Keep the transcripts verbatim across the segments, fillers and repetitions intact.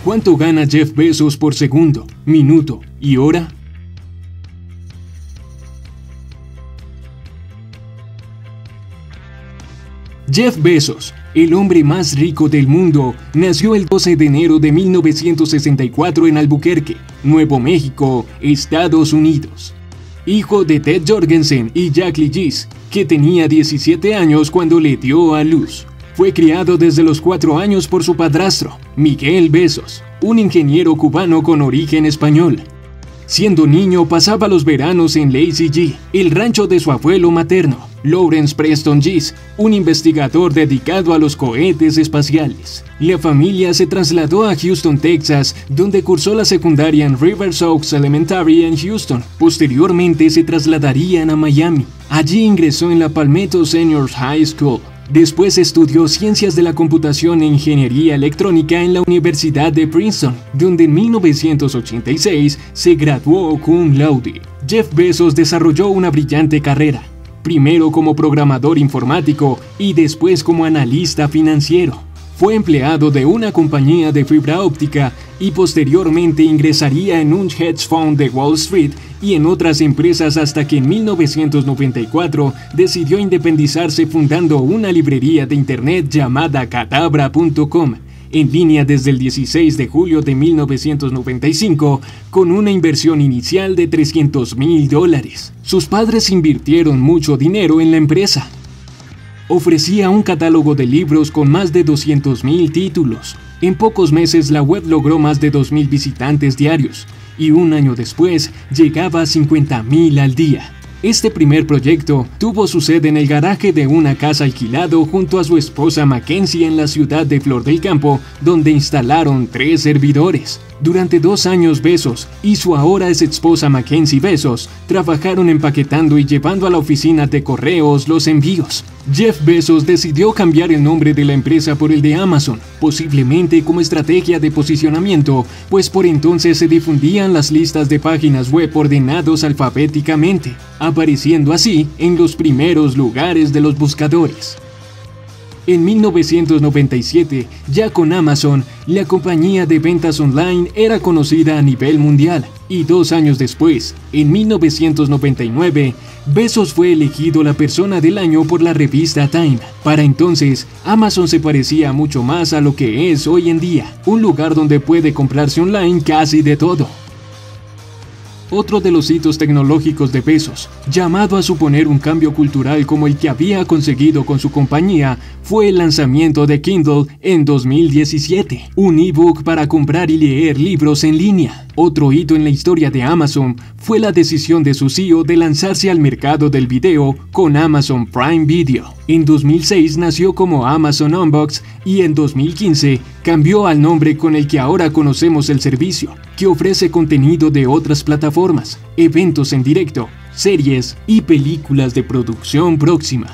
¿Cuánto gana Jeff Bezos por segundo, minuto y hora? Jeff Bezos, el hombre más rico del mundo, nació el doce de enero de mil novecientos sesenta y cuatro en Albuquerque, Nuevo México, Estados Unidos. Hijo de Ted Jorgensen y Jackie Gis, que tenía diecisiete años cuando le dio a luz. Fue criado desde los cuatro años por su padrastro, Miguel Bezos, un ingeniero cubano con origen español. Siendo niño pasaba los veranos en Lazy G, el rancho de su abuelo materno, Lawrence Preston Gis, un investigador dedicado a los cohetes espaciales. La familia se trasladó a Houston, Texas, donde cursó la secundaria en Rivers Oaks Elementary en Houston. Posteriormente se trasladarían a Miami. Allí ingresó en la Palmetto Senior High School. Después estudió Ciencias de la Computación e Ingeniería Electrónica en la Universidad de Princeton, donde en mil novecientos ochenta y seis se graduó cum laude. Jeff Bezos desarrolló una brillante carrera, primero como programador informático y después como analista financiero. Fue empleado de una compañía de fibra óptica y posteriormente ingresaría en un hedge fund de Wall Street y en otras empresas hasta que en mil novecientos noventa y cuatro decidió independizarse fundando una librería de internet llamada Cadabra punto com, en línea desde el dieciséis de julio de mil novecientos noventa y cinco, con una inversión inicial de trescientos mil dólares. Sus padres invirtieron mucho dinero en la empresa. Ofrecía un catálogo de libros con más de doscientos mil títulos. En pocos meses la web logró más de dos mil visitantes diarios y un año después llegaba a cincuenta mil al día. Este primer proyecto tuvo su sede en el garaje de una casa alquilado junto a su esposa Mackenzie en la ciudad de Flor del Campo, donde instalaron tres servidores. Durante dos años Bezos y su ahora ex esposa Mackenzie Bezos trabajaron empaquetando y llevando a la oficina de correos los envíos. Jeff Bezos decidió cambiar el nombre de la empresa por el de Amazon, posiblemente como estrategia de posicionamiento, pues por entonces se difundían las listas de páginas web ordenados alfabéticamente, apareciendo así en los primeros lugares de los buscadores. En mil novecientos noventa y siete, ya con Amazon, la compañía de ventas online era conocida a nivel mundial, y dos años después, en mil novecientos noventa y nueve, Bezos fue elegido la persona del año por la revista Time. Para entonces, Amazon se parecía mucho más a lo que es hoy en día, un lugar donde puede comprarse online casi de todo. Otro de los hitos tecnológicos de Bezos, llamado a suponer un cambio cultural como el que había conseguido con su compañía, fue el lanzamiento de Kindle en dos mil diecisiete, un ebook para comprar y leer libros en línea. Otro hito en la historia de Amazon fue la decisión de su C E O de lanzarse al mercado del video con Amazon Prime Video. En dos mil seis nació como Amazon Unbox y en dos mil quince cambió al nombre con el que ahora conocemos el servicio, que ofrece contenido de otras plataformas, eventos en directo, series y películas de producción próxima.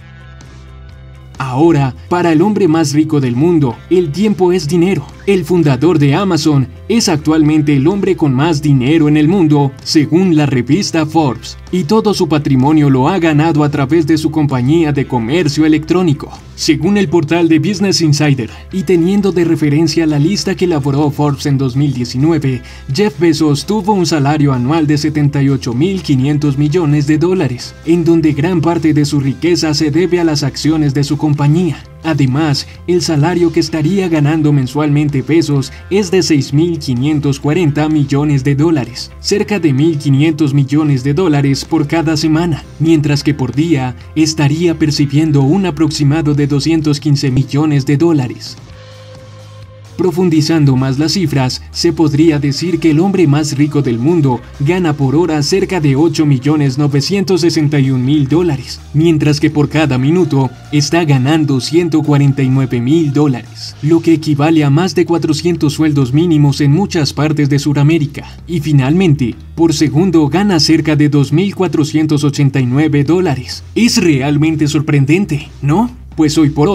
Ahora, para el hombre más rico del mundo, el tiempo es dinero. El fundador de Amazon es actualmente el hombre con más dinero en el mundo, según la revista Forbes, y todo su patrimonio lo ha ganado a través de su compañía de comercio electrónico. Según el portal de Business Insider, y teniendo de referencia la lista que elaboró Forbes en dos mil diecinueve, Jeff Bezos tuvo un salario anual de setenta y ocho mil quinientos millones de dólares, en donde gran parte de su riqueza se debe a las acciones de su compañía. Además, el salario que estaría ganando mensualmente Bezos es de seis mil quinientos cuarenta millones de dólares, cerca de mil quinientos millones de dólares por cada semana, mientras que por día estaría percibiendo un aproximado de doscientos quince millones de dólares. Profundizando más las cifras, se podría decir que el hombre más rico del mundo gana por hora cerca de ocho millones novecientos sesenta y un mil dólares, mientras que por cada minuto está ganando ciento cuarenta y nueve mil dólares, lo que equivale a más de cuatrocientos sueldos mínimos en muchas partes de Sudamérica. Y finalmente, por segundo gana cerca de dos mil cuatrocientos ochenta y nueve dólares. Es realmente sorprendente, ¿no? Pues hoy por hoy,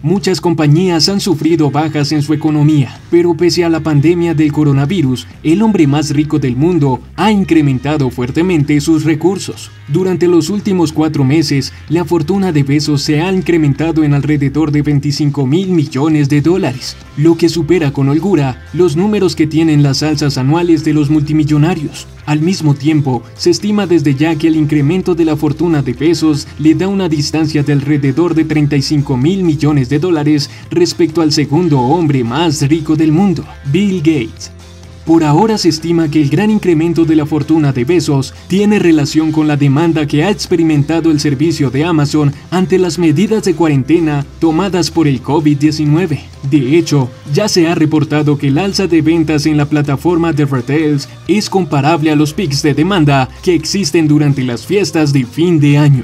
muchas compañías han sufrido bajas en su economía, pero pese a la pandemia del coronavirus, el hombre más rico del mundo ha incrementado fuertemente sus recursos. Durante los últimos cuatro meses, la fortuna de Bezos se ha incrementado en alrededor de veinticinco mil millones de dólares, lo que supera con holgura los números que tienen las alzas anuales de los multimillonarios. Al mismo tiempo, se estima desde ya que el incremento de la fortuna de Bezos le da una distancia de alrededor de treinta y cinco mil millones de dólares respecto al segundo hombre más rico del mundo, Bill Gates. Por ahora se estima que el gran incremento de la fortuna de Bezos tiene relación con la demanda que ha experimentado el servicio de Amazon ante las medidas de cuarentena tomadas por el COVID diecinueve. De hecho, ya se ha reportado que el alza de ventas en la plataforma de retail es comparable a los picos de demanda que existen durante las fiestas de fin de año.